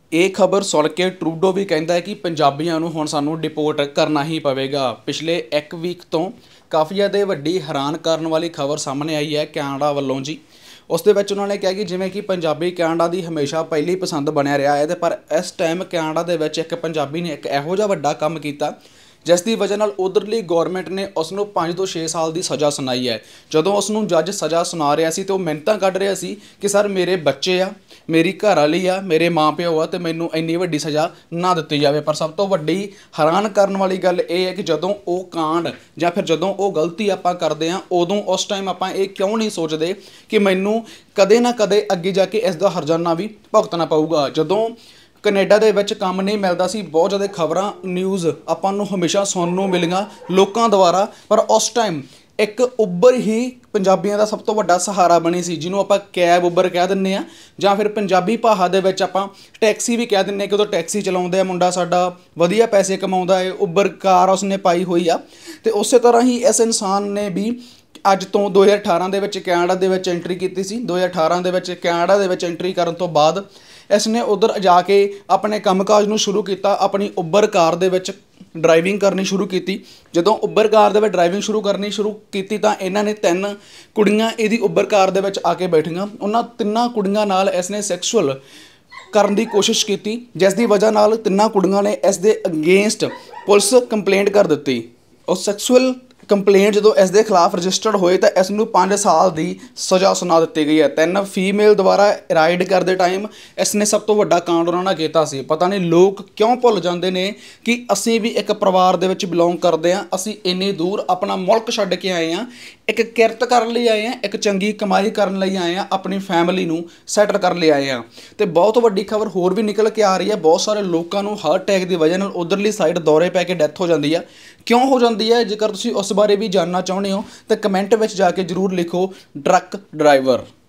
ਇਹ ਖਬਰ ਸੁਣ ਕੇ ਟਰੂਡੋ ਵੀ ਕਹਿੰਦਾ ਹੈ ਕਿ ਪੰਜਾਬੀਆਂ ਨੂੰ ਹੁਣ ਸਾਨੂੰ ਡਿਪੋਰਟ ਕਰਨਾ ਹੀ ਪਵੇਗਾ। ਪਿਛਲੇ ਇੱਕ ਵੀਕ ਤੋਂ ਕਾਫੀ ਜ਼ਿਆਦਾ ਵੱਡੀ ਹੈਰਾਨ ਕਰਨ ਵਾਲੀ ਖਬਰ ਸਾਹਮਣੇ ਆਈ ਹੈ ਕੈਨੇਡਾ ਵੱਲੋਂ ਜੀ। ਉਸ ਦੇ ਵਿੱਚ ਉਹਨਾਂ ਨੇ ਕਿਹਾ ਕਿ ਜਿਵੇਂ ਕਿ ਪੰਜਾਬੀ ਕੈਨੇਡਾ ਦੀ ਹਮੇਸ਼ਾ ਪਹਿਲੀ ਪਸੰਦ ਬਣਿਆ ਰਿਹਾ ਹੈ, ਤੇ ਪਰ ਇਸ ਟਾਈਮ ਕੈਨੇਡਾ ਦੇ ਵਿੱਚ ਇੱਕ ਪੰਜਾਬੀ ਨੇ ਇੱਕ ਇਹੋ ਜਿਹਾ ਵੱਡਾ ਕੰਮ ਕੀਤਾ ਜਿਸ ਦੀ ਵਜ੍ਹਾ ਨਾਲ ਉਧਰਲੀ ਗੌਰਮੈਂਟ ਨੇ ਉਸ ਨੂੰ 5 ਤੋਂ 6 ਸਾਲ ਦੀ ਸਜ਼ਾ ਸੁਣਾਈ ਹੈ। ਜਦੋਂ ਉਸ ਨੂੰ ਜੱਜ ਸਜ਼ਾ ਸੁਣਾ ਰਿਹਾ ਸੀ ਤੇ ਉਹ ਮਿੰਨਤਾਂ ਕੱਢ ਰਿਹਾ ਸੀ ਕਿ ਸਰ ਮੇਰੇ ਬੱਚੇ ਆ, ਮੇਰੀ ਘਰ ਵਾਲੀ ਆ, ਮੇਰੇ ਮਾਂ ਪਿਓ ਆ, ਤੇ ਮੈਨੂੰ ਇੰਨੀ ਵੱਡੀ ਸਜ਼ਾ ਨਾ ਦਿੱਤੀ ਜਾਵੇ। ਪਰ ਸਭ ਤੋਂ ਵੱਡੀ ਹੈਰਾਨ ਕਰਨ ਵਾਲੀ ਗੱਲ ਇਹ ਹੈ ਕਿ ਜਦੋਂ ਉਹ ਕਾਂਡ ਜਾਂ ਫਿਰ ਜਦੋਂ ਉਹ ਗਲਤੀ ਆਪਾਂ ਕਰਦੇ ਹਾਂ, ਉਦੋਂ ਉਸ ਟਾਈਮ ਆਪਾਂ ਇਹ ਕਿਉਂ ਨਹੀਂ ਸੋਚਦੇ ਕਿ ਮੈਨੂੰ ਕਦੇ ਨਾ ਕਦੇ ਅੱਗੇ ਜਾ ਕੇ ਇਸ ਦਾ ਹਰਜਾਨਾ ਵੀ ਭੁਗਤਣਾ ਪਊਗਾ। ਜਦੋਂ ਕੈਨੇਡਾ ਦੇ ਵਿੱਚ ਕੰਮ ਨਹੀਂ ਮਿਲਦਾ ਸੀ, ਬਹੁਤ ਜ਼ਿਆਦਾ ਖਬਰਾਂ ਨਿਊਜ਼ ਆਪਾਂ ਨੂੰ ਹਮੇਸ਼ਾ ਸੁਣਨ ਨੂੰ ਮਿਲੀਆਂ ਲੋਕਾਂ ਦੁਆਰਾ, ਪਰ ਉਸ ਟਾਈਮ ਇੱਕ ਉਬਰ ਹੀ ਪੰਜਾਬੀਆਂ ਦਾ ਸਭ ਤੋਂ ਵੱਡਾ ਸਹਾਰਾ ਬਣੀ ਸੀ, ਜਿਹਨੂੰ ਆਪਾਂ ਕੈਬ ਉਬਰ ਕਹਿ ਦਿੰਦੇ ਹਾਂ, ਜਾਂ ਫਿਰ ਪੰਜਾਬੀ ਭਾਸ਼ਾ ਦੇ ਵਿੱਚ ਆਪਾਂ ਟੈਕਸੀ ਵੀ ਕਹਿ ਦਿੰਦੇ ਹਾਂ ਕਿ ਉਦੋਂ ਟੈਕਸੀ ਚਲਾਉਂਦੇ ਆ ਮੁੰਡਾ ਸਾਡਾ, ਵਧੀਆ ਪੈਸੇ ਕਮਾਉਂਦਾ ਹੈ, ਉਬਰ ਕਾਰ ਉਸਨੇ ਪਾਈ ਹੋਈ ਆ। ਅਤੇ ਉਸੇ ਤਰ੍ਹਾਂ ਹੀ ਇਸ ਇਨਸਾਨ ਨੇ ਵੀ ਅੱਜ ਤੋਂ 2018 ਦੇ ਵਿੱਚ ਕੈਨੇਡਾ ਦੇ ਵਿੱਚ ਐਂਟਰੀ ਕੀਤੀ ਸੀ। 2018 ਦੇ ਵਿੱਚ ਕੈਨੇਡਾ ਦੇ ਵਿੱਚ ਐਂਟਰੀ ਕਰਨ ਤੋਂ ਬਾਅਦ ਇਸ ਨੇ ਉੱਧਰ ਜਾ ਕੇ ਆਪਣੇ ਕੰਮਕਾਜ ਨੂੰ ਸ਼ੁਰੂ ਕੀਤਾ, ਆਪਣੀ ਉਬਰ ਕਾਰ ਦੇ ਵਿੱਚ ਡਰਾਈਵਿੰਗ ਕਰਨੀ ਸ਼ੁਰੂ ਕੀਤੀ। ਜਦੋਂ ਉਬਰ ਕਾਰ ਦੇ ਵਿੱਚ ਡਰਾਈਵਿੰਗ ਕਰਨੀ ਸ਼ੁਰੂ ਕੀਤੀ ਤਾਂ ਇਹਨਾਂ ਨੇ 3 ਕੁੜੀਆਂ ਇਹਦੀ ਉਬਰ ਕਾਰ ਦੇ ਵਿੱਚ ਆ ਕੇ ਬੈਠੀਆਂ। ਉਹਨਾਂ 3 ਕੁੜੀਆਂ ਨਾਲ ਇਸ ਨੇ ਸੈਕਸ਼ੁਅਲ ਕਰਨ ਦੀ ਕੋਸ਼ਿਸ਼ ਕੀਤੀ, ਜਿਸ ਦੀ ਵਜ੍ਹਾ ਨਾਲ 3 ਕੁੜੀਆਂ ਨੇ ਇਸ ਦੇ ਅਗੇਂਸਟ ਪੁਲਿਸ ਕੰਪਲੇਂਟ ਕਰ ਦਿੱਤੀ। ਉਹ ਸੈਕਸ਼ੁਅਲ ਕੰਪਲੇਂਟ ਜਦੋਂ ਇਸ ਦੇ ਖਿਲਾਫ ਰਜਿਸਟਰਡ ਹੋਏ ਤਾਂ ਇਸ ਨੂੰ 5 ਸਾਲ ਦੀ ਸਜ਼ਾ ਸੁਣਾ ਦਿੱਤੀ ਗਈ ਹੈ। 3 ਫੀਮੇਲ ਦੁਆਰਾ ਰਾਈਡ ਕਰਦੇ ਟਾਈਮ ਇਸ ਨੇ ਸਭ ਤੋਂ ਵੱਡਾ ਕਾਂਡ ਉਹਨਾਂ ਨਾਲ ਕੀਤਾ ਸੀ। ਪਤਾ ਨਹੀਂ ਲੋਕ ਕਿਉਂ ਭੁੱਲ ਜਾਂਦੇ ਨੇ ਕਿ ਅਸੀਂ ਵੀ ਇੱਕ ਪਰਿਵਾਰ ਦੇ ਵਿੱਚ ਬਿਲੋਂਗ ਕਰਦੇ ਹਾਂ। ਅਸੀਂ ਇੰਨੀ ਦੂਰ ਆਪਣਾ ਮੁਲਕ ਛੱਡ ਕੇ ਆਏ ਹਾਂ, ਇੱਕ ਕਿਰਤ ਕਰਨ ਲਈ ਆਏ ਹਾਂ, ਇੱਕ ਚੰਗੀ ਕਮਾਈ ਕਰਨ ਲਈ ਆਏ ਹਾਂ, ਆਪਣੀ ਫੈਮਿਲੀ ਨੂੰ ਸੈਟਲ ਕਰਨ ਲਈ ਆਏ ਹਾਂ। ਅਤੇ ਬਹੁਤ ਵੱਡੀ ਖਬਰ ਹੋਰ ਵੀ ਨਿਕਲ ਕੇ ਆ ਰਹੀ ਹੈ, ਬਹੁਤ ਸਾਰੇ ਲੋਕਾਂ ਨੂੰ ਹਾਰਟ ਅਟੈਕ ਦੀ ਵਜ੍ਹਾ ਨਾਲ ਉੱਧਰਲੀ ਸਾਈਡ ਦੌਰੇ ਪੈ ਕੇ ਡੈਥ ਹੋ ਜਾਂਦੀ ਆ। ਕਿਉਂ ਹੋ ਜਾਂਦੀ ਹੈ? ਜੇਕਰ ਤੁਸੀਂ ਉਸ ਬਾਰੇ ਵੀ ਜਾਣਨਾ ਚਾਹੁੰਦੇ ਹੋ ਤਾਂ ਕਮੈਂਟ ਵਿੱਚ ਜਾ ਕੇ ਜ਼ਰੂਰ ਲਿਖੋ ਟਰੱਕ ਡਰਾਈਵਰ।